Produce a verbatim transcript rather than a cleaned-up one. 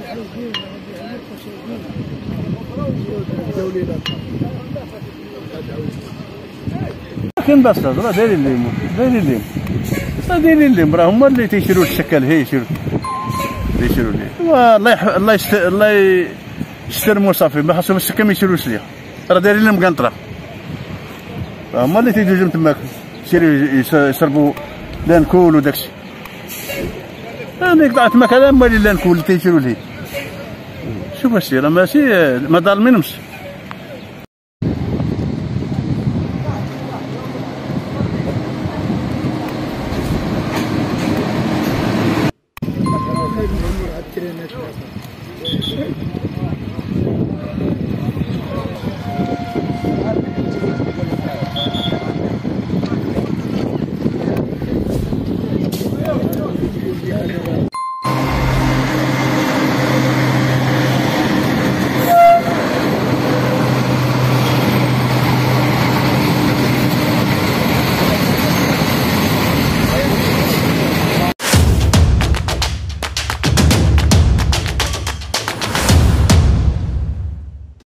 كاين بس راه دايرين لهم دايرين لهم راه دايرين لهم راه هما اللي تيشريو الشكل هي يشريو يشريو ليه والله يح... الله يست... الله يسترمو صافي ما خاصهم السكه ما يشروش ليها راه دايرين لهم قنطره هما اللي تيجيو تماك يشريو يشربوا لانكول وداكشي انا قطعت تماك هذا هما اللي لانكول اللي تيشريو ليه شوف السي راه ماشي ما ظالمينهمش